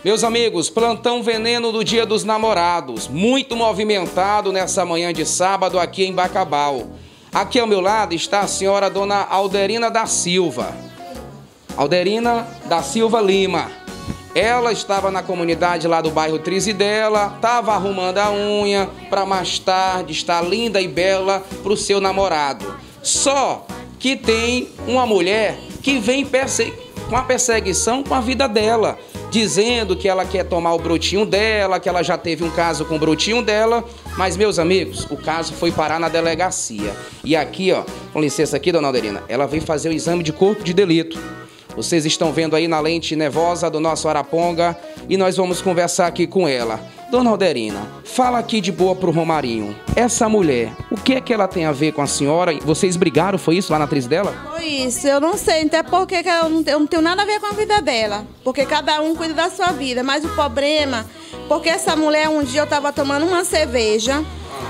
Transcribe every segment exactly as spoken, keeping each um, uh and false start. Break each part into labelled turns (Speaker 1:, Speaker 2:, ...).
Speaker 1: Meus amigos, plantão veneno do Dia dos Namorados, muito movimentado nessa manhã de sábado aqui em Bacabal. Aqui ao meu lado está a senhora Dona Alderina da Silva. Alderina da Silva Lima. Ela estava na comunidade lá do bairro Trizidela, estava arrumando a unha para mais tarde estar linda e bela para o seu namorado. Só que tem uma mulher que vem perse- com a perseguição com a vida dela, dizendo que ela quer tomar o brotinho dela, que ela já teve um caso com o brotinho dela. Mas, meus amigos, o caso foi parar na delegacia. E aqui, ó, com licença aqui, Dona Alderina, ela veio fazer o exame de corpo de delito. Vocês estão vendo aí na lente nervosa do nosso Araponga e nós vamos conversar aqui com ela. Dona Alderina, fala aqui de boa pro Romarinho. Essa mulher, o que é que ela tem a ver com a senhora? Vocês brigaram, foi isso, lá na atriz dela?
Speaker 2: Foi isso, eu não sei, até porque eu não, eu não tenho nada a ver com a vida dela. Porque cada um cuida da sua vida, mas o problema, porque essa mulher, um dia eu tava tomando uma cerveja,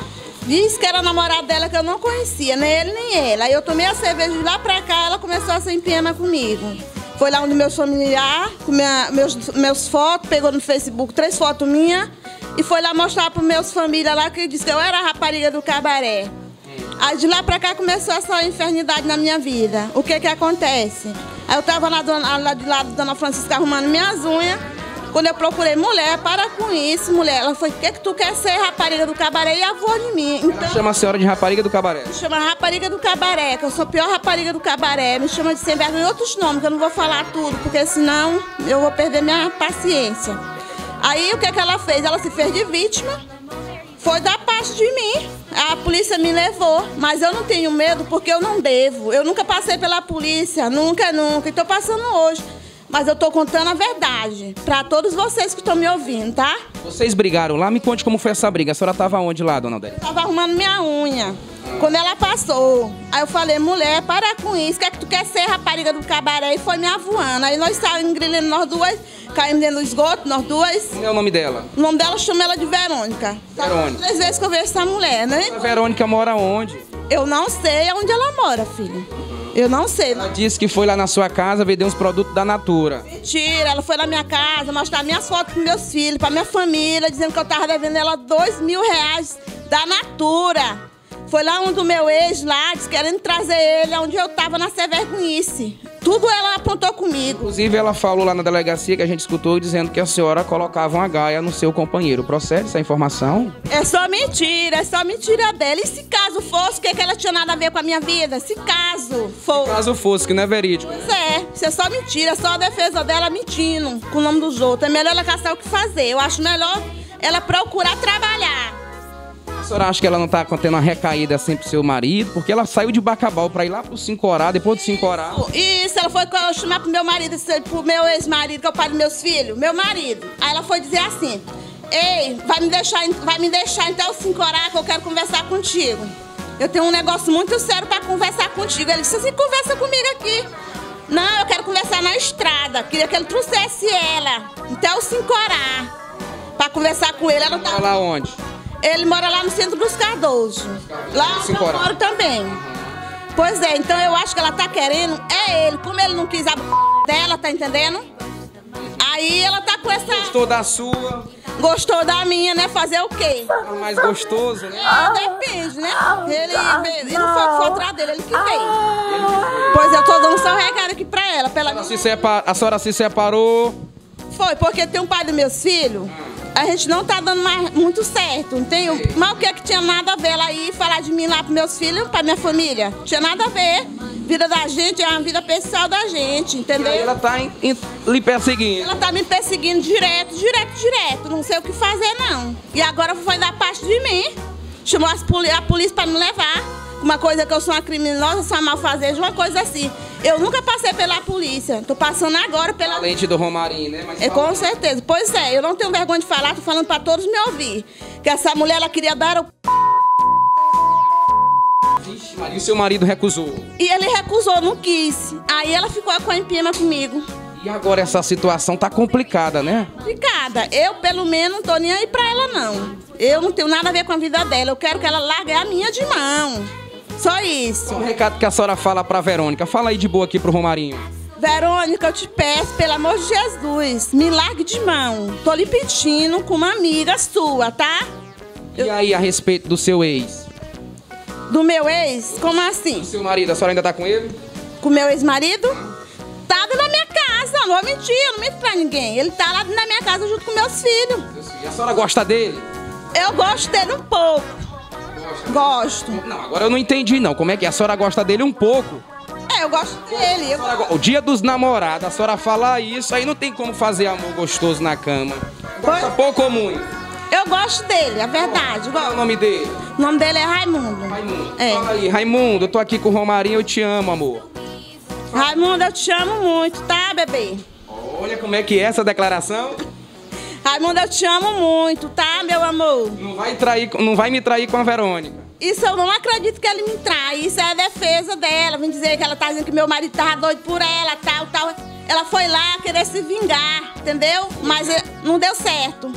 Speaker 2: disse que era namorado dela que eu não conhecia, nem ele nem ela. Aí eu tomei a cerveja de lá pra cá, ela começou a ser empenha comigo. Foi lá onde meus familiares, com minha, meus, meus fotos, pegou no Facebook três fotos minhas e foi lá mostrar para meus famílias lá que disse que eu era a rapariga do cabaré. Aí de lá pra cá começou essa infernidade na minha vida. O que que acontece? Aí eu tava lá, dona, lá de lado da Dona Francisca arrumando minhas unhas. Quando eu procurei, mulher, para com isso, mulher. Ela foi, o que que tu quer ser, rapariga do cabaré? E avô de mim. Então,
Speaker 1: ela chama a senhora de rapariga do cabaré?
Speaker 2: Me chama rapariga do cabaré, que eu sou a pior rapariga do cabaré. Me chama de sem vergonha e outros nomes, que eu não vou falar tudo, porque senão eu vou perder minha paciência. Aí o que que ela fez? Ela se fez de vítima, foi da parte de mim. A polícia me levou, mas eu não tenho medo porque eu não devo. Eu nunca passei pela polícia, nunca, nunca, e tô passando hoje. Mas eu tô contando a verdade pra todos vocês que estão me ouvindo, tá?
Speaker 1: Vocês brigaram lá? Me conte como foi essa briga. A senhora tava onde lá, Dona Alderina?
Speaker 2: Eu tava arrumando minha unha. Quando ela passou, aí eu falei, mulher, para com isso, que é que tu quer ser rapariga do cabaré? E foi me avoando. Aí nós estávamos engrilhando nós duas, caímos dentro do esgoto, nós duas.
Speaker 1: Qual é o nome dela?
Speaker 2: O nome dela chama ela de Verônica.
Speaker 1: Verônica.
Speaker 2: Três vezes que eu vejo essa mulher, né?
Speaker 1: A Verônica mora onde?
Speaker 2: Eu não sei onde ela mora, filho. Eu não sei.
Speaker 1: Ela disse que foi lá na sua casa vender uns produtos da Natura.
Speaker 2: Mentira, ela foi na minha casa mostrar minhas fotos com meus filhos, pra minha família, dizendo que eu tava devendo ela dois mil reais da Natura. Foi lá um do meu ex lá, disse, querendo trazer ele, onde eu tava na Severgunice. Tudo ela apontou comigo.
Speaker 1: Inclusive, ela falou lá na delegacia que a gente escutou dizendo que a senhora colocava uma gaia no seu companheiro. Procede essa informação?
Speaker 2: É só mentira, é só mentira dela. E se caso fosse, o que, que ela tinha nada a ver com a minha vida? Se caso fosse.
Speaker 1: Se caso fosse, que não é verídico.
Speaker 2: Pois é, isso é só mentira, é só a defesa dela mentindo com o nome dos outros. É melhor ela caçar o que fazer. Eu acho melhor ela procurar trabalhar.
Speaker 1: A senhora acha que ela não tá tendo uma recaída assim pro seu marido? Porque ela saiu de Bacabal pra ir lá pro Cincorá, depois do Cincorá.
Speaker 2: Isso, ela foi chamar pro meu marido, pro meu ex-marido, que é o pai dos meus filhos, meu marido. Aí ela foi dizer assim, ei, vai me deixar, vai me deixar então o Cincorá que eu quero conversar contigo. Eu tenho um negócio muito sério pra conversar contigo. Ele disse assim, conversa comigo aqui. Não, eu quero conversar na estrada. Queria que ele trouxesse ela até o Cincorá pra conversar com ele. Ela
Speaker 1: tá lá onde?
Speaker 2: Ele mora lá no centro dos Cardoso. Lá onde eu moro também. Pois é, então eu acho que ela tá querendo, é ele. Como ele não quis a b... dela, tá entendendo? Aí ela tá com essa...
Speaker 1: Gostou da sua?
Speaker 2: Gostou da minha, né? Fazer o quê?
Speaker 1: É mais gostoso, né?
Speaker 2: É, depende, né? Ele, ele não foi, foi atrás dele, ele que veio. Pois eu tô dando só um recado aqui pra ela. Pra ela...
Speaker 1: A, senhora se separ... a senhora se separou?
Speaker 2: Foi, porque tem um pai dos meus filhos... A gente não tá dando mais muito certo, não tem? Mas o que é que tinha nada a ver ela ir falar de mim lá pros meus filhos, pra minha família? Tinha nada a ver. Vida da gente é uma vida pessoal da gente, entendeu?
Speaker 1: E ela tá em, em, lhe perseguindo.
Speaker 2: Ela tá me perseguindo direto, direto, direto. Não sei o que fazer, não. E agora foi da parte de mim. Chamou as poli a polícia pra me levar. Uma coisa que eu sou uma criminosa, sou uma malfazeja, uma coisa assim. Eu nunca passei pela polícia, tô passando agora pela...
Speaker 1: A lente do Romarinho, né? Mas
Speaker 2: é, com certeza. Pois é, eu não tenho vergonha de falar, tô falando pra todos me ouvir. Que essa mulher, ela queria dar o...
Speaker 1: Vixe, Maria, e seu marido recusou?
Speaker 2: E ele recusou, não quis. Aí ela ficou com a empina comigo.
Speaker 1: E agora essa situação tá complicada, né?
Speaker 2: Complicada. Eu, pelo menos, não tô nem aí pra ela, não. Eu não tenho nada a ver com a vida dela. Eu quero que ela largue a minha de mão. Só isso.
Speaker 1: Um recado que a senhora fala pra Verônica. Fala aí de boa aqui pro Romarinho.
Speaker 2: Verônica, eu te peço, pelo amor de Jesus, me largue de mão. Tô lhe pedindo com uma amiga sua, tá?
Speaker 1: E aí, a respeito do seu ex?
Speaker 2: Do meu ex? Como assim?
Speaker 1: Do seu marido, a senhora ainda tá com ele?
Speaker 2: Com meu ex-marido? Tá na minha casa, não vou mentir, eu não minto pra ninguém. Ele tá lá na minha casa junto com meus filhos.
Speaker 1: E a senhora gosta dele?
Speaker 2: Eu gosto dele um pouco.
Speaker 1: Gosta?
Speaker 2: Gosto.
Speaker 1: Não, agora eu não entendi não. Como é que é? A senhora gosta dele um pouco?
Speaker 2: É, eu gosto dele. Eu...
Speaker 1: O dia dos namorados, a senhora fala isso, aí não tem como fazer amor gostoso na cama. Gosta
Speaker 2: Pois...
Speaker 1: pouco ou muito?
Speaker 2: Eu gosto dele, é verdade.
Speaker 1: Qual é o nome dele?
Speaker 2: O nome dele é Raimundo.
Speaker 1: Raimundo.
Speaker 2: É.
Speaker 1: Fala aí, Raimundo, eu tô aqui com o Romarinho, eu te amo, amor.
Speaker 2: Raimundo, eu te amo muito, tá, bebê?
Speaker 1: Olha como é que é essa declaração.
Speaker 2: Raimundo, eu te amo muito, tá, meu amor?
Speaker 1: Não vai, trair, não vai me trair com a Verônica.
Speaker 2: Isso eu não acredito que ele me trai. Isso é a defesa dela. Vem dizer que ela tá dizendo que meu marido tava doido por ela, tal, tal. Ela foi lá querer se vingar, entendeu? Mas não deu certo.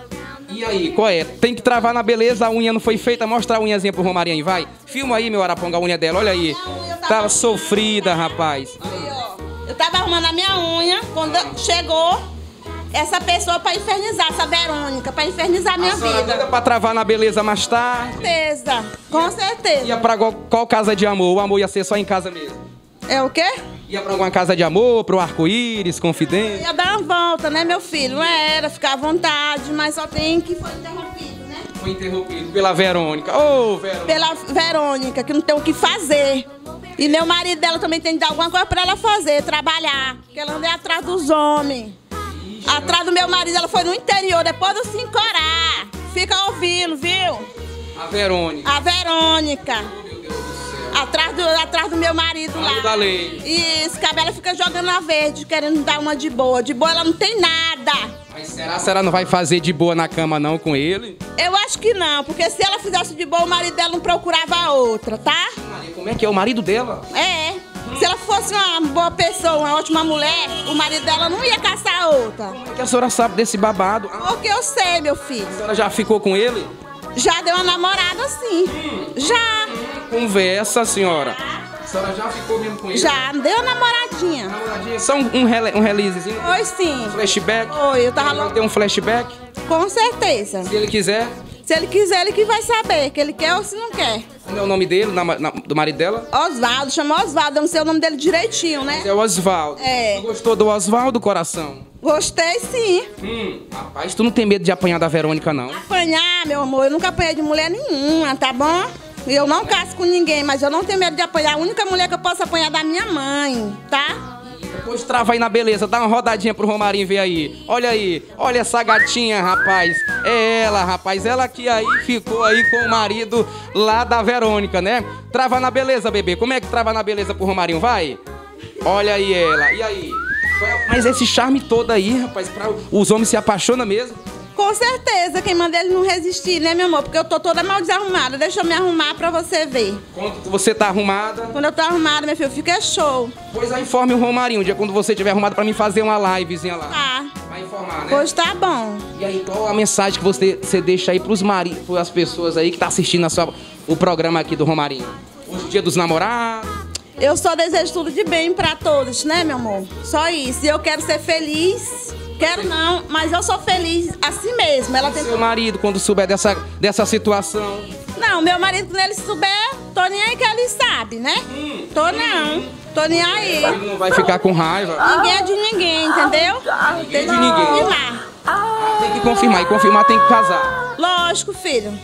Speaker 1: E aí, qual é? Tem que travar na beleza, a unha não foi feita. Mostra a unhazinha pro Romarinho aí, vai. Filma aí, meu Araponga, a unha dela, olha aí. Tava sofrida, rapaz.
Speaker 2: Aí, ó. Eu tava arrumando a minha unha quando chegou essa pessoa pra infernizar, essa Verônica, pra infernizar a minha
Speaker 1: A senhora
Speaker 2: vida.
Speaker 1: doida pra travar na beleza mais tarde.
Speaker 2: Com certeza, com certeza.
Speaker 1: Ia pra qual, qual casa de amor? O amor ia ser só em casa mesmo?
Speaker 2: É o quê?
Speaker 1: Ia pra alguma casa de amor, pro arco-íris, confidente?
Speaker 2: Ia dar uma volta, né, meu filho? Não era, ficar à vontade, mas só tem que foi interrompido, né?
Speaker 1: Foi interrompido pela Verônica. Ô, oh, Verônica.
Speaker 2: Pela Verônica, que não tem o que fazer. E meu marido dela também tem que dar alguma coisa pra ela fazer, trabalhar. Porque ela anda atrás dos homens. Atrás do meu marido, ela foi no interior, depois do Sincorá. Fica ouvindo, viu?
Speaker 1: A Verônica.
Speaker 2: A Verônica.
Speaker 1: Oh, meu Deus do céu.
Speaker 2: Atrás do, atrás do meu marido lá.
Speaker 1: Da lei.
Speaker 2: Isso, que a Bela fica jogando a verde, querendo dar uma de boa. De boa ela não tem nada.
Speaker 1: Mas será que ela não vai fazer de boa na cama não com ele?
Speaker 2: Eu acho que não, porque se ela fizesse de boa, o marido dela não procurava a outra, tá?
Speaker 1: Como é que é o marido dela?
Speaker 2: É. Se ela fosse uma boa pessoa, uma ótima mulher, o marido dela não ia caçar outra.
Speaker 1: Como é que a senhora sabe desse babado?
Speaker 2: Porque eu sei, meu filho.
Speaker 1: A senhora já ficou com ele?
Speaker 2: Já deu uma namorada, sim. Já.
Speaker 1: Conversa, senhora. A senhora já ficou mesmo com ele?
Speaker 2: Já, deu uma namoradinha.
Speaker 1: Namoradinha? Só um, um, rele, um releasezinho?
Speaker 2: Foi sim.
Speaker 1: Um flashback?
Speaker 2: Foi, eu tava
Speaker 1: Ela
Speaker 2: louca.
Speaker 1: deu um flashback?
Speaker 2: Com certeza.
Speaker 1: Se ele quiser.
Speaker 2: Se ele quiser, ele que vai saber, que ele quer ou se não quer.
Speaker 1: Como é o nome dele, na, na, do marido dela?
Speaker 2: Osvaldo, chama Osvaldo, eu não sei o nome dele direitinho, né?
Speaker 1: É o Osvaldo.
Speaker 2: É.
Speaker 1: Tu gostou do Osvaldo, coração?
Speaker 2: Gostei sim.
Speaker 1: Hum, rapaz, tu não tem medo de apanhar da Verônica, não?
Speaker 2: Apanhar, meu amor, eu nunca apanhei de mulher nenhuma, tá bom? Eu não caso com ninguém, mas eu não tenho medo de apanhar. A única mulher que eu posso apanhar é da minha mãe, tá?
Speaker 1: Depois trava aí na beleza, dá uma rodadinha pro Romarinho ver aí. Olha aí, olha essa gatinha, rapaz. É ela, rapaz, ela que aí ficou aí com o marido lá da Verônica, né? Trava na beleza, bebê. Como é que trava na beleza pro Romarinho? Vai. Olha aí ela. E aí? Mas esse charme todo aí, rapaz, pra os homens se apaixonam mesmo.
Speaker 2: Com certeza, quem manda ele não resistir, né, meu amor? Porque eu tô toda mal desarrumada. Deixa eu me arrumar pra você ver.
Speaker 1: Quando você tá arrumada?
Speaker 2: Quando eu tô arrumada, meu filho, fica show.
Speaker 1: Pois aí informe o Romarinho, um dia quando você estiver arrumado pra mim fazer uma livezinha lá.
Speaker 2: Tá.
Speaker 1: Vai informar, né?
Speaker 2: Pois tá bom.
Speaker 1: E aí, qual a mensagem que você, você deixa aí pros maridos, pras pessoas aí que tá assistindo a sua, o programa aqui do Romarinho? Hoje é dia dos namorados.
Speaker 2: Eu só desejo tudo de bem pra todos, né, meu amor? Só isso. E eu quero ser feliz. Quero não, mas eu sou feliz assim mesmo. Ela tem...
Speaker 1: Seu marido, quando souber dessa, dessa situação?
Speaker 2: Não, meu marido, quando ele souber, tô nem aí que ele sabe, né?
Speaker 1: Hum.
Speaker 2: Tô não. Tô nem aí.
Speaker 1: Ele não vai ficar com raiva.
Speaker 2: Ninguém é de ninguém, entendeu?
Speaker 1: Ninguém é de
Speaker 2: Tem que
Speaker 1: ninguém.
Speaker 2: confirmar.
Speaker 1: Tem que confirmar, e confirmar tem que casar.
Speaker 2: Lógico, filho.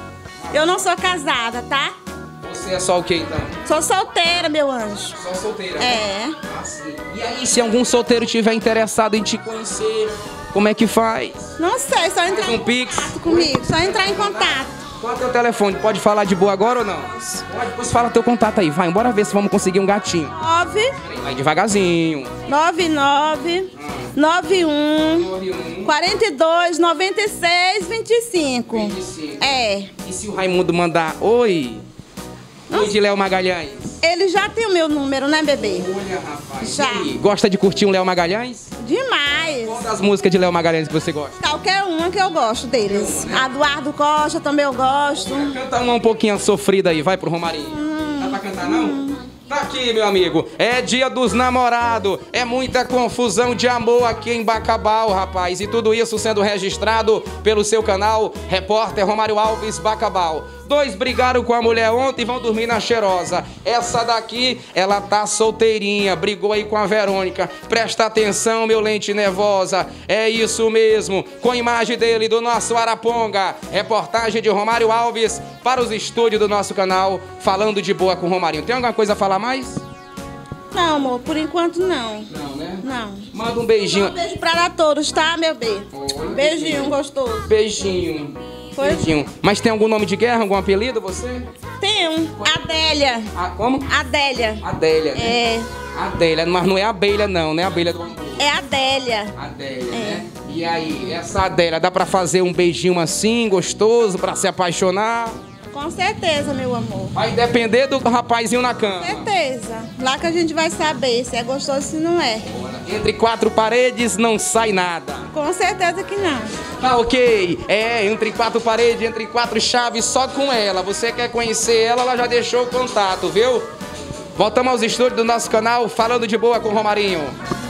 Speaker 2: Eu não sou casada, tá?
Speaker 1: Você é só o quê, então?
Speaker 2: Sou solteira, meu anjo.
Speaker 1: Só solteira?
Speaker 2: É.
Speaker 1: Ah, sim. E aí, se algum solteiro tiver interessado em te conhecer, como é que faz?
Speaker 2: Não sei, só entrar
Speaker 1: Um
Speaker 2: em
Speaker 1: pix?
Speaker 2: contato comigo. Só entrar em contato.
Speaker 1: Qual é o teu telefone? Pode falar de boa agora ou não? Pode, depois fala teu contato aí. Vai, bora ver se vamos conseguir um gatinho.
Speaker 2: nove
Speaker 1: Vai devagarzinho.
Speaker 2: nove nove nove um quarenta e dois noventa e seis vinte e cinco.
Speaker 1: vinte e cinco.
Speaker 2: É.
Speaker 1: E se o Raimundo mandar oi? Oi de Léo Magalhães.
Speaker 2: Ele já tem o meu número, né, bebê?
Speaker 1: Olha, rapaz.
Speaker 2: Já.
Speaker 1: E aí, gosta de curtir um Léo Magalhães?
Speaker 2: Demais.
Speaker 1: Qual das músicas de Léo Magalhães que você gosta?
Speaker 2: Qualquer uma que eu gosto deles. Eduardo Costa também eu gosto.
Speaker 1: Canta uma um pouquinho sofrida aí, vai pro Romarinho. Dá pra cantar não? Tá aqui, meu amigo. É dia dos namorados. É muita confusão de amor aqui em Bacabal, rapaz. E tudo isso sendo registrado pelo seu canal, Repórter Romário Alves Bacabal. Dois brigaram com a mulher ontem e vão dormir na cheirosa. Essa daqui, ela tá solteirinha, brigou aí com a Verônica. Presta atenção, meu lente nervosa. É isso mesmo. Com a imagem dele, do nosso Araponga. Reportagem de Romário Alves para os estúdios do nosso canal, falando de boa com o Romarinho. Tem alguma coisa a falar mais?
Speaker 2: Não, amor, por enquanto não.
Speaker 1: Não, né?
Speaker 2: Não.
Speaker 1: Manda um beijinho.
Speaker 2: Um beijo pra todos, tá, meu bem?
Speaker 1: Oi,
Speaker 2: Beijinho gostoso.
Speaker 1: Beijinho.
Speaker 2: Foi?
Speaker 1: Beijinho. Mas tem algum nome de guerra, algum apelido, você?
Speaker 2: Tem um, Adélia.
Speaker 1: Ah, como?
Speaker 2: Adélia.
Speaker 1: Adélia, né?
Speaker 2: É,
Speaker 1: Adélia, mas não é abelha não, né? Abelha do amor.
Speaker 2: é Adélia.
Speaker 1: Adélia,
Speaker 2: É.
Speaker 1: né? E aí, essa Adélia, dá pra fazer um beijinho assim, gostoso, pra se apaixonar?
Speaker 2: Com certeza, meu amor.
Speaker 1: Vai depender do rapazinho na cama.
Speaker 2: Certeza. Lá que a gente vai saber se é gostoso ou se não é.
Speaker 1: Entre quatro paredes não sai nada.
Speaker 2: Com certeza que não.
Speaker 1: Tá ok. É, entre quatro paredes, entre quatro chaves, só com ela. Você quer conhecer ela, ela já deixou o contato, viu? Voltamos aos estúdios do nosso canal, falando de boa com o Romarinho.